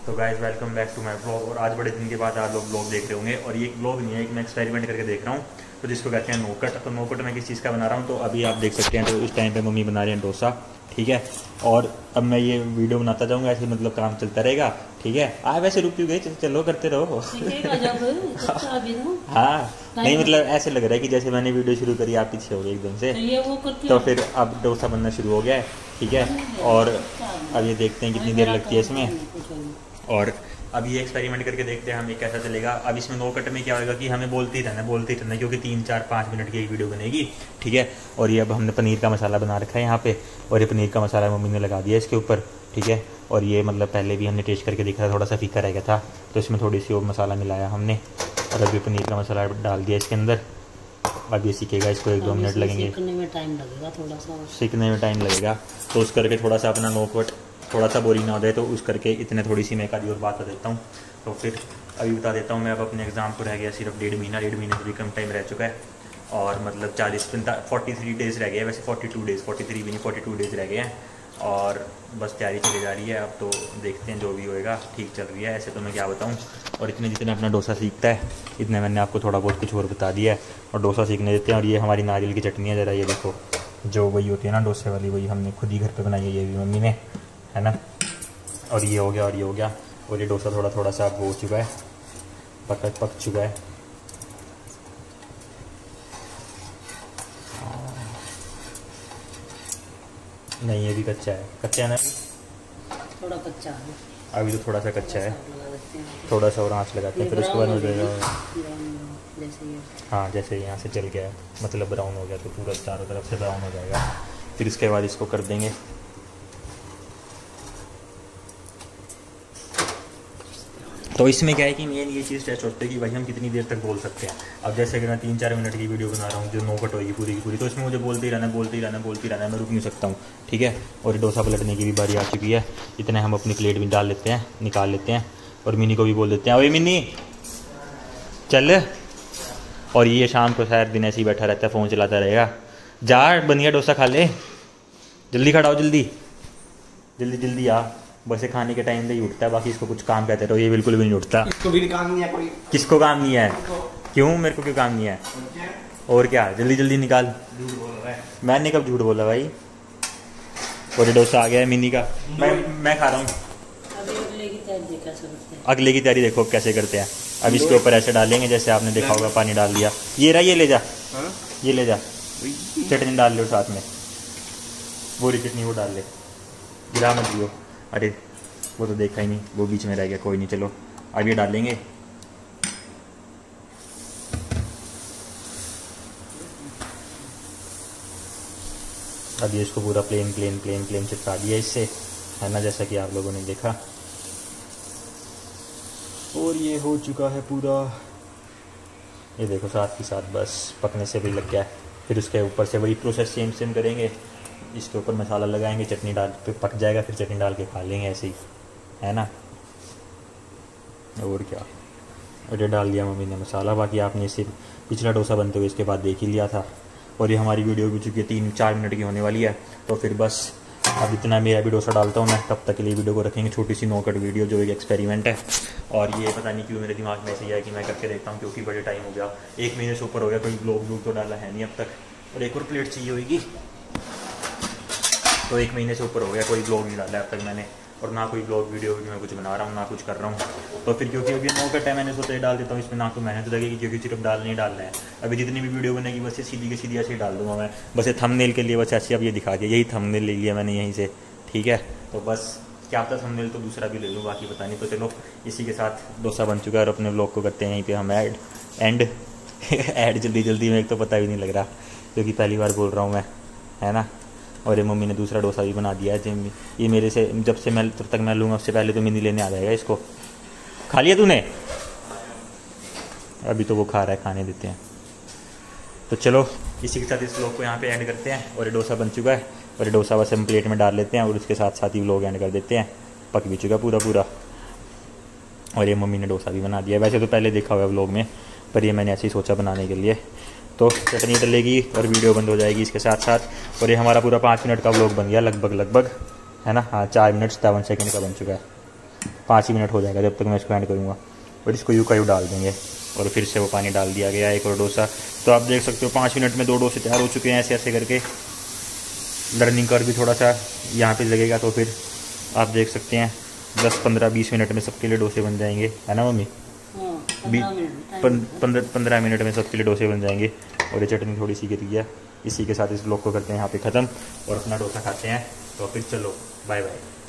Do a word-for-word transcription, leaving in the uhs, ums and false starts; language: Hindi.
तो guys welcome back to my blog. और आज बड़े दिन के बाद आप लोग ब्लॉग देख रहे होंगे और ये एक ब्लॉग नहीं है, एक मैं एक्सपेरिमेंट करके देख रहा हूँ तो जिसको कहते हैं नोकट। तो नोकट मैं किस चीज़ का बना रहा हूँ तो अभी आप देख सकते हैं। तो इस टाइम पे मम्मी बना रही हैं डोसा, ठीक है। और अब मैं ये वीडियो बनाता जाऊँगा, ऐसे मतलब काम चलता रहेगा, ठीक है। आ वैसे रुक क्यों गए, चलो करते रहो। हाँ नहीं मतलब ऐसे लग रहा है कि जैसे मैंने वीडियो शुरू करी आप पीछे हो गए एकदम से, तो फिर अब डोसा बनना शुरू हो गया है, ठीक है। और अब ये देखते हैं कितनी देर लगती है इसमें, और अब ये एक्सपेरिमेंट करके देखते हैं हमें कैसा चलेगा। अब इसमें नो कट में क्या होगा कि हमें बोलते ही रहना बोलते ही रहना क्योंकि तीन चार पाँच मिनट की एक वीडियो बनेगी, ठीक है। और ये अब हमने पनीर का मसाला बना रखा है यहाँ पे, और ये पनीर का मसाला मम्मी ने लगा दिया इसके ऊपर, ठीक है। और ये मतलब पहले भी हमने टेस्ट करके देखा था, थोड़ा सा फीका रह गया था तो इसमें थोड़ी सी और मसाला मिलाया हमने, और अभी पनीर का मसाला डाल दिया इसके अंदर। अब ये सीखेगा, इसको एक दो मिनट लगेंगे, सीखने में टाइम लगेगा, थोड़ा सा सीखने में टाइम लगेगा। तो उस करके थोड़ा सा अपना नोकवट थोड़ा सा बोरिंग ना हो जाए, तो उस करके इतने थोड़ी सी मैं एक आधी और बात कर देता हूँ। तो फिर अभी बता देता हूँ, मैं अब अपने एग्ज़ाम को रह गया सिर्फ डेढ़ महीना, डेढ़ महीने से भी कम टाइम रह चुका है। और मतलब चालीस फोर्टी थ्री डेज़ रह गए हैं, वैसे forty two days forty three भी नहीं फोर्टी टू डेज़ रह गए हैं। और बस तैयारी चली जा रही है, अब तो देखते हैं जो भी होएगा, ठीक चल रही है ऐसे तो मैं क्या बताऊँ। और इतने जितने अपना डोसा सीखता है इतने मैंने आपको थोड़ा बहुत कुछ और बता दिया है, और डोसा सीखने देते हैं। और ये हमारी नारियल की चटनी है, ज़रा ये देखो, जो वही होती है ना डोसे वाली, वही हमने खुद ही घर पे बनाई है, ये भी मम्मी ने, है ना। और ये हो गया और ये हो गया, और ये डोसा थोड़ा थोड़ा सा हो चुका है, पक पक चुका है। नहीं ये भी कच्चा है, कच्चा है ना, थोड़ा कच्चा है अभी तो थोड़ा सा कच्चा है, थोड़ा सा और आँच लगाते हैं, फिर उसके बाद हो जाएगा। हाँ जैसे यहाँ से चल गया मतलब ब्राउन हो गया तो पूरा चारों तरफ से ब्राउन हो जाएगा, फिर इसके बाद इसको कर देंगे। तो इसमें क्या है कि मेन ये चीज़ टेस्ट होती है कि भाई हम कितनी देर तक बोल सकते हैं। अब जैसे कि मैं तीन चार मिनट की वीडियो बना रहा हूँ जो नोकट होगी पूरी की पूरी, तो इसमें मुझे बोलते ही रहना बोलते ही रहना बोलते ही रहना, मैं रुक नहीं सकता हूँ, ठीक है। और डोसा पलटने की भी बारी आ चुकी है, इतने हम अपनी प्लेट में डाल लेते हैं, निकाल लेते हैं, और मिनी को भी बोल देते हैं ओए मिनी चल। और ये शाम को शायद दिन ऐसे ही बैठा रहता है, फ़ोन चलाता रहेगा। जा बनिया डोसा खा ले, जल्दी खड़ा हो, जल्दी जल्दी जल्दी आ। बस खाने के टाइम पे ही उठता है, बाकी इसको कुछ काम कहते रहो ये बिल्कुल भी नहीं उठता। इसको भी काम नहीं है कोई। किसको काम नहीं है? क्यों मेरे को क्यों काम नहीं है? और क्या जल्दी जल्दी निकाल। झूठ बोल रहा है। मैंने कब झूठ बोला भाई। और डोसा आ गया है मिनी का, मैं मैं खा रहा हूँ। अगले की तैयारी देखो कैसे करते हैं। अब इसके ऊपर ऐसे डालेंगे जैसे आपने देखा होगा, पानी डाल दिया, ये रहा, ये ले जा, ये ले जा, चटनी डाल लो साथ में, बोरी चटनी वो डाल ले, गिरा मत दियो। अरे वो तो देखा ही नहीं, वो बीच में रह गया, कोई नहीं, चलो अब ये डालेंगे। अब ये इसको पूरा प्लेन प्लेन प्लेन प्लेन चिपका दिया इससे, है ना, जैसा कि आप लोगों ने देखा। और ये हो चुका है पूरा, ये देखो साथ ही साथ बस पकने से भी लग गया है। फिर उसके ऊपर से वही प्रोसेस सेम सेम करेंगे, इसके ऊपर मसाला लगाएंगे, चटनी डाल पे पक जाएगा, फिर चटनी डाल के खा लेंगे ऐसे ही, है ना। और क्या, और ये डाल दिया मम्मी ने मसाला। बाकी आपने इसे पिछला डोसा बनते हुए इसके बाद देख ही लिया था। और ये हमारी वीडियो भी चुकी है तीन चार मिनट की होने वाली है, तो फिर बस अब इतना मेरा भी डोसा डालता हूँ मैं, तब तक के लिए वीडियो को रखेंगे छोटी सी नोकट वीडियो जो एक एक्सपेरिमेंट है। और ये पता नहीं क्यों मेरे दिमाग में ऐसे ही है कि मैं करके देखता हूँ, क्योंकि बड़े टाइम हो गया, एक महीने से ऊपर हो गया, कोई ब्लॉग व्लॉग तो डाला है नहीं अब तक। और एक और प्लेट चाहिए होगी, तो एक महीने से ऊपर हो गया कोई ब्लॉग नहीं डाला अब तक मैंने, और ना कोई ब्लॉग वीडियो भी मैं कुछ बना रहा हूँ ना कुछ कर रहा हूँ। तो फिर क्योंकि अभी नोकट है, मैंने सोचा ये डाल देता हूँ, इसमें ना तो मेहनत लगेगी क्योंकि सिर्फ डालना ही डालना है। अभी जितनी भी वीडियो बनेगी बस ये सीधी के सीधी ऐसे ही डाल दूँगा मैं, बस ये थंबनेल के लिए बस ऐसे अब ये दिखा दिया, यही थंबनेल ले लिया मैंने यहीं से, ठीक है। तो बस क्या पता थंबनेल तो दूसरा भी ले लूँ, बाकी पता नहीं। तो चलो इसी के साथ डोसा बन चुका है, और अपने ब्लॉग को करते हैं यहीं पे हम ऐड एंड ऐड जल्दी जल्दी में, एक तो पता भी नहीं लग रहा क्योंकि पहली बार बोल रहा हूँ मैं, है ना। और ये मम्मी ने दूसरा डोसा भी बना दिया है, ये मेरे से जब से मैं तब तक मैं लूँगा उससे पहले तो मिनी लेने आ जाएगा इसको। खा लिया तूने? अभी तो वो खा रहा है, खाने देते हैं। तो चलो इसी के साथ इस व्लॉग को यहाँ पे एंड करते हैं। और ये डोसा बन चुका है, और ये डोसा बस हम प्लेट में डाल लेते हैं, और उसके साथ साथ ही व्लॉग एंड कर देते हैं। पक भी चुका पूरा पूरा, और ये मम्मी ने डोसा भी बना दिया। वैसे तो पहले देखा हुआ व्लॉग में, पर ये मैंने ऐसे ही सोचा बनाने के लिए। तो चटनी डलेगी और वीडियो बंद हो जाएगी इसके साथ साथ। और ये हमारा पूरा पाँच मिनट का व्लॉग बन गया लगभग लगभग, है ना। हाँ चार मिनट सत्तावन सेकंड का बन चुका है। पाँच ही मिनट हो जाएगा जब तक मैं इसको ऐड करूँगा। और इसको यूँ का यूँ डाल देंगे और फिर से वो पानी डाल दिया गया एक और डोसा। तो आप देख सकते हो पाँच मिनट में दो डोसे तैयार हो चुके हैं। ऐसे ऐसे करके लर्निंग कर भी थोड़ा सा यहाँ पे लगेगा, तो फिर आप देख सकते हैं दस पंद्रह बीस मिनट में सबके लिए डोसे बन जाएंगे, है ना मम्मी? पंद्रह पंद्रह मिनट में सबके लिए डोसे बन जाएंगे। और ये चटनी थोड़ी सी गिर गया। इसी के साथ इस ब्लॉग को करते हैं यहाँ पे ख़त्म और अपना डोसा खाते हैं। तो फिर चलो बाय बाय।